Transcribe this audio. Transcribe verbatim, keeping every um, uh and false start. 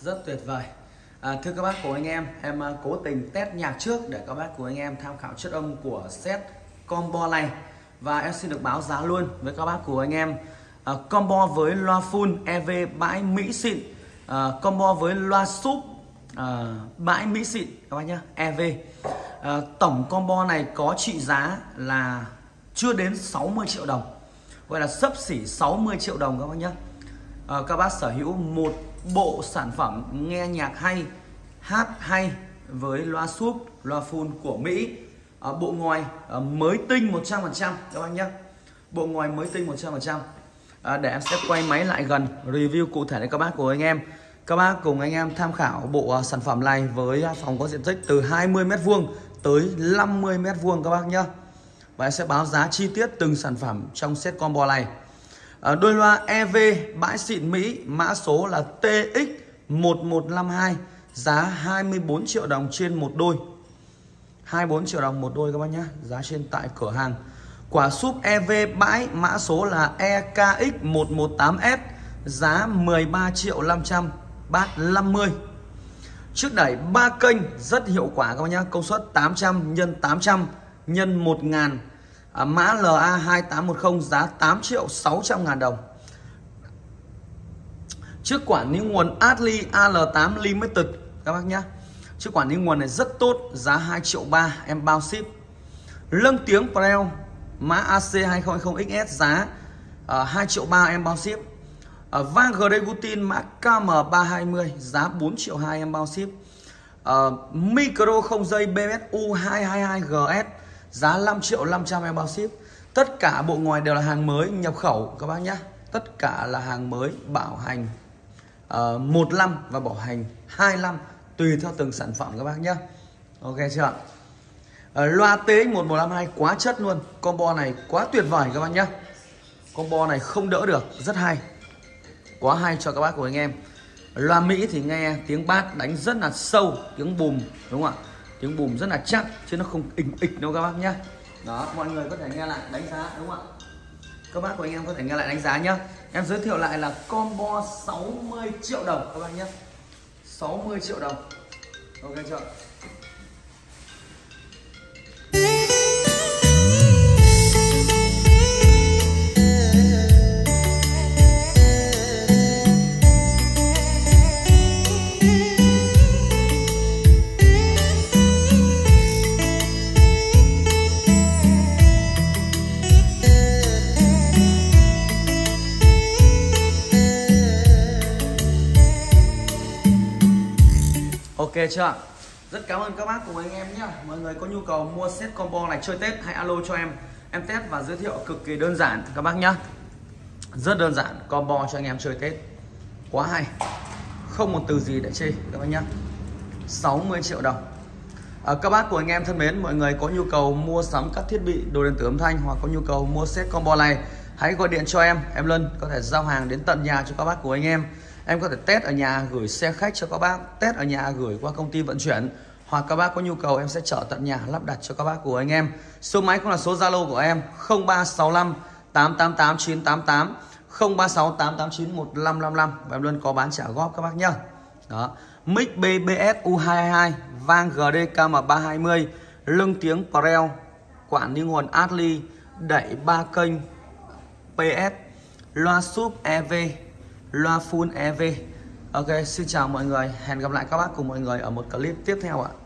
rất tuyệt vời. À, thưa các bác của anh em, em uh, cố tình test nhạc trước để các bác của anh em tham khảo chất âm của set combo này. Và em xin được báo giá luôn với các bác của anh em. uh, Combo với loa full e vê bãi Mỹ xịn, uh, combo với loa sub uh, bãi Mỹ xịn các bác nhé, e vê. uh, Tổng combo này có trị giá là chưa đến sáu mươi triệu đồng, gọi là xấp xỉ sáu mươi triệu đồng các bác nhé. À, các bác sở hữu một bộ sản phẩm nghe nhạc hay, hát hay với loa sub, loa full của Mỹ. à, Bộ ngoài à, mới tinh một trăm phần trăm các bác nhé. Bộ ngoài mới tinh một trăm phần trăm. à, Để em sẽ quay máy lại gần review cụ thể để các bác của anh em. Các bác cùng anh em tham khảo bộ sản phẩm này với phòng có diện tích từ hai mươi mét vuông tới năm mươi mét vuông các bác nhé. Và em sẽ báo giá chi tiết từng sản phẩm trong set combo này. à, Đôi loa e vê bãi xịn Mỹ, mã số là T X một một năm hai, giá hai mươi bốn triệu đồng trên một đôi, hai mươi bốn triệu đồng một đôi các bác nhé, giá trên tại cửa hàng. Quả sub e vê bãi mã số là E K X một một tám S, giá mười ba triệu năm trăm, bát năm mươi. Trước đẩy ba kênh rất hiệu quả các bác nhé, công suất tám trăm nhân tám trăm nhân một nghìn. à, Mã L A hai tám một không, giá tám triệu sáu trăm ngàn đồng. Chiếc quản lý nguồn Adley A L tám Limited các bác nhé. Chiếc quản lý nguồn này rất tốt, giá hai triệu ba, em bao ship. Lâng tiếng Prel mã A C hai không hai không X S, giá uh, hai triệu ba, em bao ship. uh, Vang G D Gutin mã K M ba hai mươi, giá bốn triệu hai, em bao ship. uh, Micro không dây B S U hai hai hai G S, giá năm triệu năm trăm, em bao ship. Tất cả bộ ngoài đều là hàng mới nhập khẩu các bác nhé. Tất cả là hàng mới, bảo hành uh, một năm và bảo hành hai năm tùy theo từng sản phẩm các bác nhé. Ok chưa? uh, Loa T X một một năm hai quá chất luôn. Combo này quá tuyệt vời các bác nhé. Combo này không đỡ được, rất hay, quá hay cho các bác của anh em. Loa Mỹ thì nghe tiếng bass đánh rất là sâu, tiếng bùm đúng không ạ? Tiếng bùm rất là chắc chứ nó không ình ịch đâu các bác nhé. Đó, mọi người có thể nghe lại đánh giá đúng không ạ? Các bác của anh em có thể nghe lại đánh giá nhá. Em giới thiệu lại là combo sáu mươi triệu đồng các bác nhé, sáu mươi triệu đồng. Ok chưa? Ok chưa? Rất cảm ơn các bác cùng anh em nhé. Mọi người có nhu cầu mua set combo này chơi Tết hãy alo cho em. Em test và giới thiệu cực kỳ đơn giản các bác nhé. Rất đơn giản, combo cho anh em chơi Tết. Quá hay, không một từ gì để chê các bác nhé. sáu mươi triệu đồng. à, Các bác của anh em thân mến, mọi người có nhu cầu mua sắm các thiết bị đồ điện tử âm thanh hoặc có nhu cầu mua set combo này, hãy gọi điện cho em. Em Luân có thể giao hàng đến tận nhà cho các bác của anh em. Em có thể test ở nhà, gửi xe khách cho các bác, test ở nhà gửi qua công ty vận chuyển, hoặc các bác có nhu cầu em sẽ chở tận nhà lắp đặt cho các bác của anh em. Số máy cũng là số Zalo của em không ba sáu năm tám tám tám chín tám tám, không ba sáu tám tám chín một năm năm năm, và em luôn có bán trả góp các bác nhá. Đó, mic B B S U hai hai hai, vang G D K M ba hai mươi, lưng tiếng Prel, quản lý nguồn Adley, đẩy ba kênh P S, loa sub E V, loa full e vê. Ok, xin chào mọi người, hẹn gặp lại các bác cùng mọi người ở một clip tiếp theo ạ.